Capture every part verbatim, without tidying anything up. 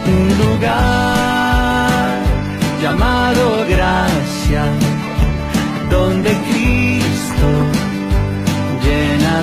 un lugar llamado gracia, donde Cristo llena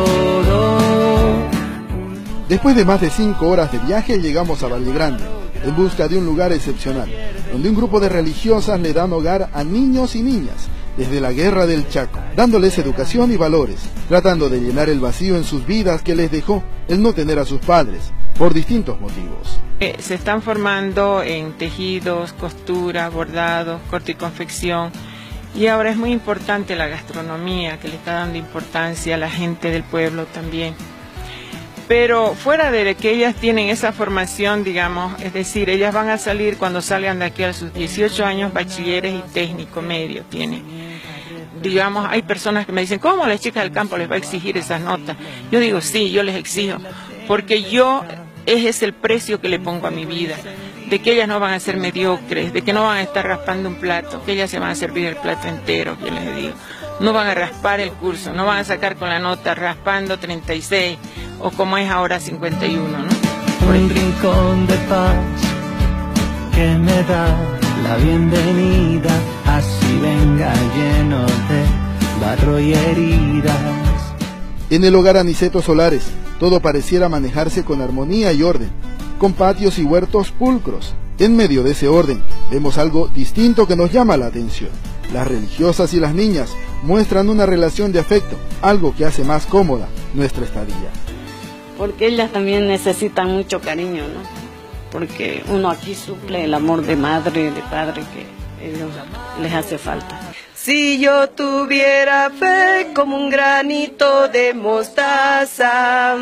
todo. Después de más de cinco horas de viaje llegamos a Valle Grande, en busca de un lugar excepcional, donde un grupo de religiosas le dan hogar a niños y niñas, desde la guerra del Chaco, dándoles educación y valores, tratando de llenar el vacío en sus vidas que les dejó el no tener a sus padres, por distintos motivos. Eh, se están formando en tejidos, costura, bordados, corte y confección, y ahora es muy importante la gastronomía, que le está dando importancia a la gente del pueblo también. Pero fuera de que ellas tienen esa formación, digamos, es decir, ellas van a salir cuando salgan de aquí a sus dieciocho años, bachilleres y técnico medio tienen. Digamos, hay personas que me dicen, ¿cómo a las chicas del campo les va a exigir esas notas? Yo digo, sí, yo les exijo, porque yo, ese es el precio que le pongo a mi vida, de que ellas no van a ser mediocres, de que no van a estar raspando un plato, que ellas se van a servir el plato entero, yo les digo. No van a raspar el curso, no van a sacar con la nota raspando treinta y seis o como es ahora cincuenta y uno, ¿no? Un rincón de paz que me da la bienvenida, así venga lleno de barro y heridas. En el hogar Aniceto Solares, todo pareciera manejarse con armonía y orden, con patios y huertos pulcros. En medio de ese orden, vemos algo distinto que nos llama la atención. Las religiosas y las niñas muestran una relación de afecto, algo que hace más cómoda nuestra estadía. Porque ellas también necesitan mucho cariño, ¿no? Porque uno aquí suple el amor de madre, de padre, que ellos les hace falta. Si yo tuviera fe como un granito de mostaza,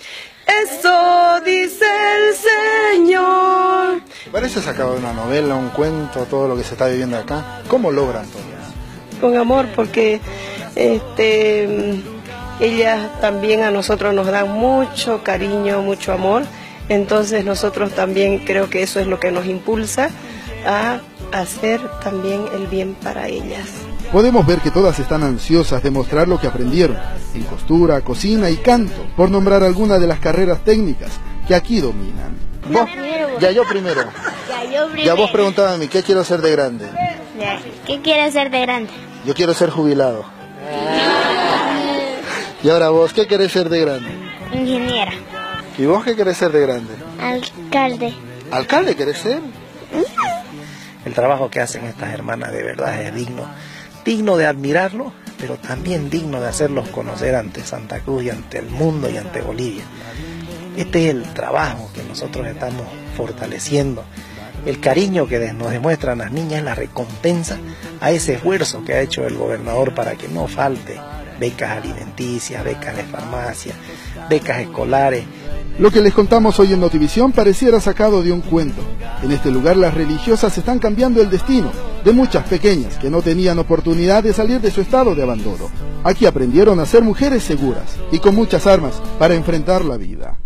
eso dice el Señor. Parece sacado de una novela, un cuento, todo lo que se está viviendo acá. ¿Cómo logran todo eso? Con amor, porque este, ellas también a nosotros nos dan mucho cariño, mucho amor. Entonces nosotros también creo que eso es lo que nos impulsa a hacer también el bien para ellas. Podemos ver que todas están ansiosas de mostrar lo que aprendieron en costura, cocina y canto, por nombrar algunas de las carreras técnicas que aquí dominan. ¿Vos? Ya yo primero. Ya yo primero. Ya vos preguntabas a mí, ¿qué quiero ser de grande? Ya. ¿Qué quieres ser de grande? Yo quiero ser jubilado. Y ahora vos, ¿qué querés ser de grande? Ingeniera. ¿Y vos qué querés ser de grande? Alcalde. ¿Alcalde querés ser? El trabajo que hacen estas hermanas de verdad es digno, digno de admirarlo, pero también digno de hacerlos conocer ante Santa Cruz y ante el mundo y ante Bolivia. Este es el trabajo que nosotros estamos fortaleciendo. El cariño que nos demuestran las niñas es la recompensa a ese esfuerzo que ha hecho el gobernador para que no falte becas alimenticias, becas de farmacia, becas escolares. Lo que les contamos hoy en Notivisión pareciera sacado de un cuento. En este lugar las religiosas están cambiando el destino de muchas pequeñas que no tenían oportunidad de salir de su estado de abandono. Aquí aprendieron a ser mujeres seguras y con muchas armas para enfrentar la vida.